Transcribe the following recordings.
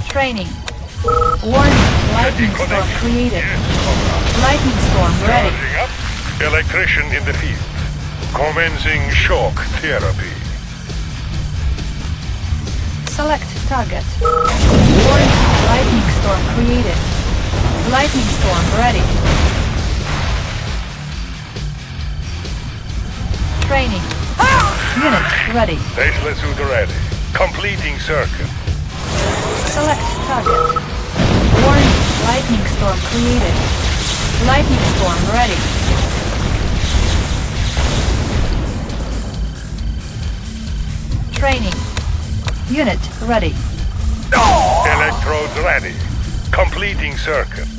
Training. Warning, lightning storm created. Lightning storm ready. Charging up. Electrician in the field. Commencing shock therapy. Select target. Warning, lightning storm created. Lightning storm ready. Training. Unit ready. Tesla Trooper ready. Completing circuit. Select target. Warning, lightning storm created. Lightning storm ready. Training. Unit ready. Electrodes ready. Completing circuit.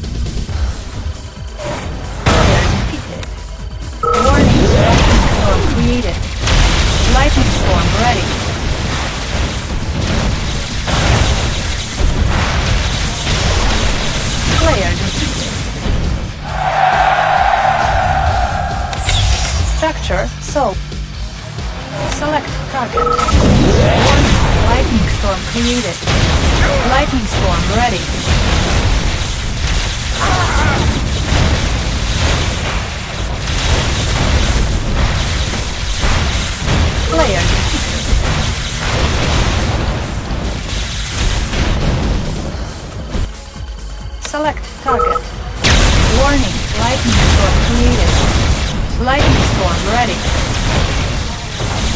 Player defeated. Warning, lightning storm created. Lightning storm ready. Player defeated. Structure solved. Select target. Warning, lightning storm created. Lightning storm ready. Player defeated. Select target. Warning, lightning storm created. Lightning storm ready.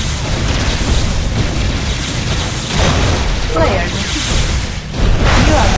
Player defeated. You are